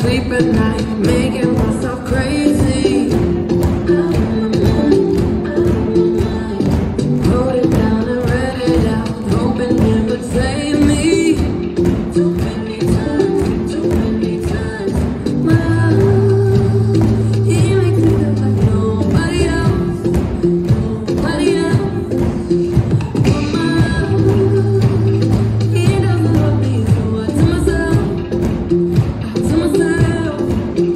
sleep at night, making myself crazy. Wrote it down and read it out, hoping it would save me. Too many times, too many times. My love, he makes me feel like nobody else, nobody else. Oh my love, he doesn't love me, so I tell myself, I tell myself.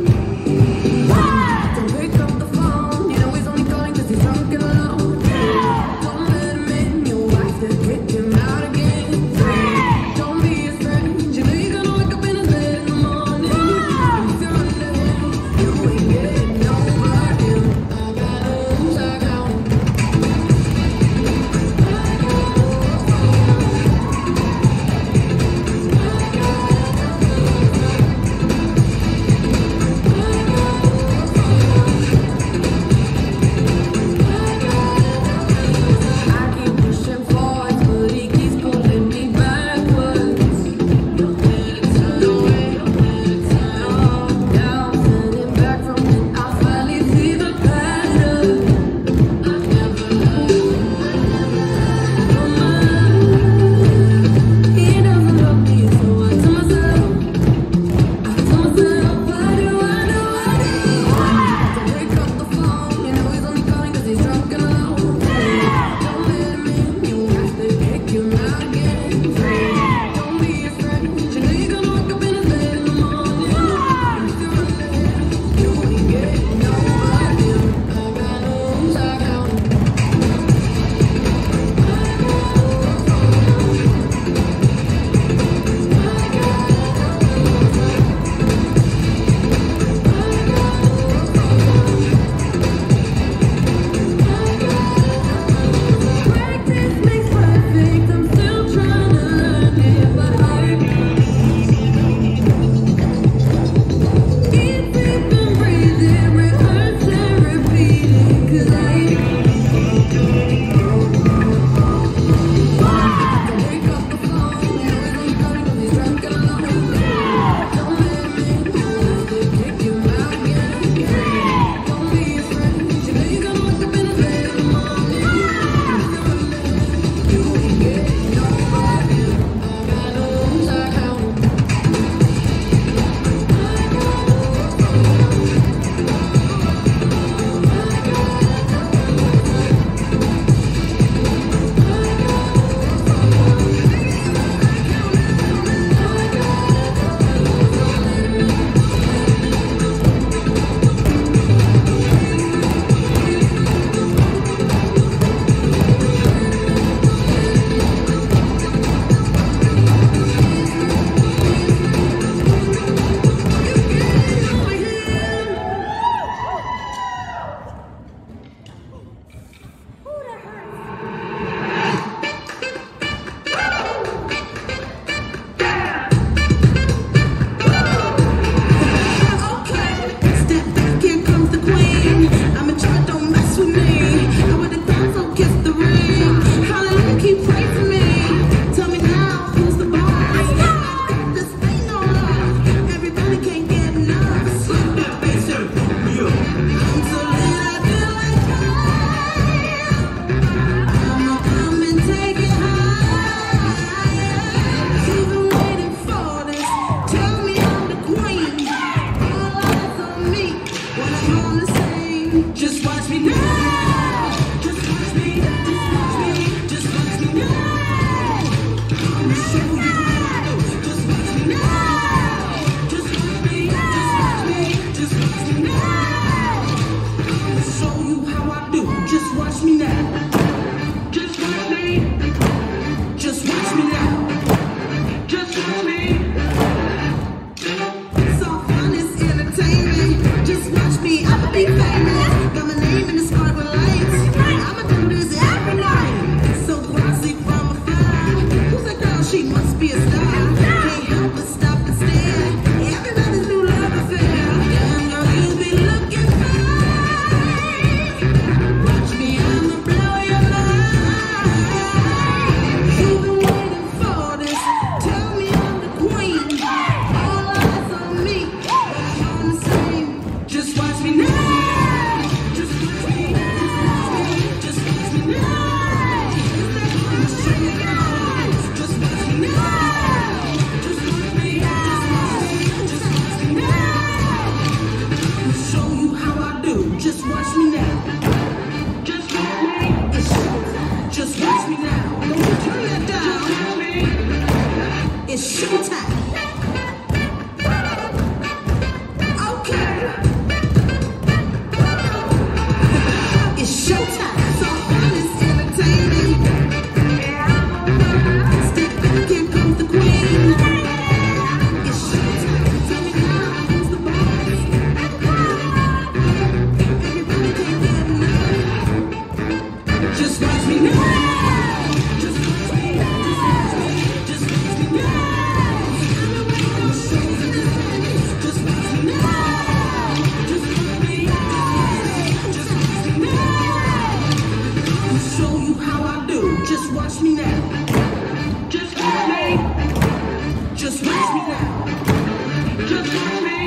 watch me now. Just watch me. Just watch me now. Just watch me.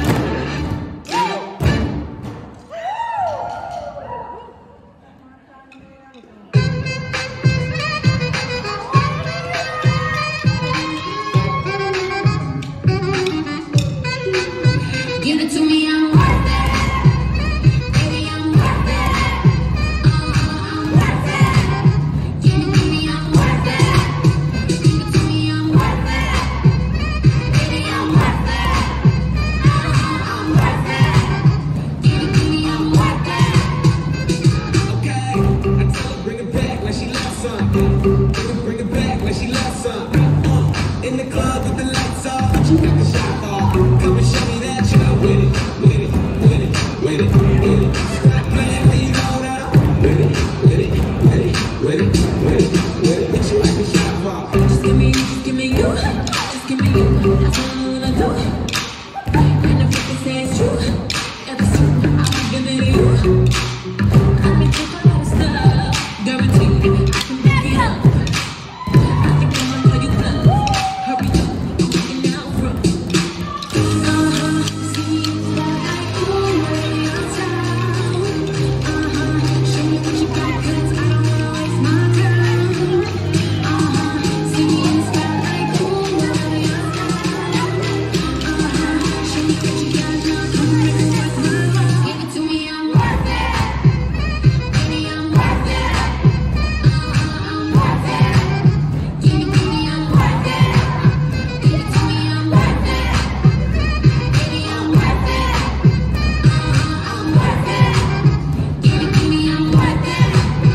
Give it to me, I'm worth it. Baby, I'm worth it. I'm worth it. Give it to me, I'm worth it. Give it to me, I'm worth it. Baby, I'm worth it. I'm worth it. Give it to me, I'm worth it. Okay, I tell her bring it back like she loves some. Bring it back like she loves some. In the club with the lights off, but you got the shot off. Come and show me that you know with it, with it, with it, with it, with it. Stop playing till you know that I'm with it, with it, with it, with it, with it, with it. But you like the shot off. Just give me you. Just give me you. That's all I wanna do. And if you say it's true, if it's true, I'll be giving you. I may take a lot of stuff, guaranteed I can pick it up. I can come and tell you bluff. Hurry up, I'm looking out front. See you like ooh, you're outside. Show me what you got, 'cause I don't wanna waste my time. See me in the spotlight, ooh, you're outside. Show me what you got, now come make it worth my while. Give it to me, I'm worth it. Baby, I'm worth it. I'm worth it. Give it to me, I'm worth it. Give it to me, I'm worth it. Baby, I'm worth it. I'm worth it. Give it to me, I'm worth it.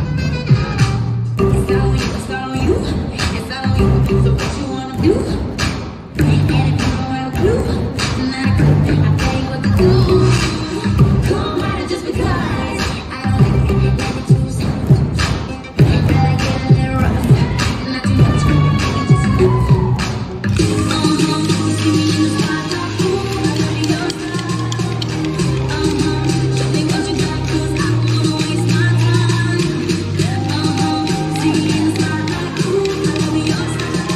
It's all you, it's all you, it's all you. So what you wanna do? And if you don't have a clue, then I tell you what to do. Come on, just because I don't like it too soon. Feel like getting a little rough, not too much, just enough. See me in the spotlight, ooh, I love your style. Show me what you got, 'cause I don't wanna waste my time. See me in the spotlight, ooh, I love your style.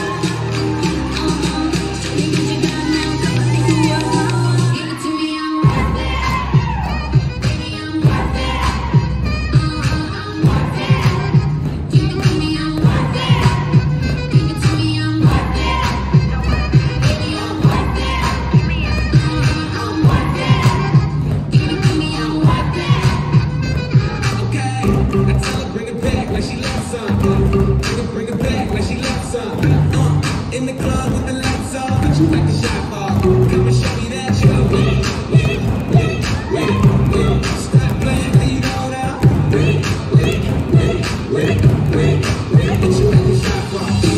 Show me what you got now, 'cause I think you're yours. Give it to me, I'm worth it. Baby, I'm worth it. I'm worth it. Give it to me, I'm worth it. Give it to me, I'm worth it. Baby, I'm worth it. I'm worth it. Give it to me, I'm worth it. Okay, I tell her bring it back like she loves some. Bring it back like she loves some. In the club with the lights off, but you like the shot off. Come and show me that you know with it, with it, with it, with it, with it. Stop playing till you know that I'm with it, with it, with it, with it, with it, with it. But you like the shot off.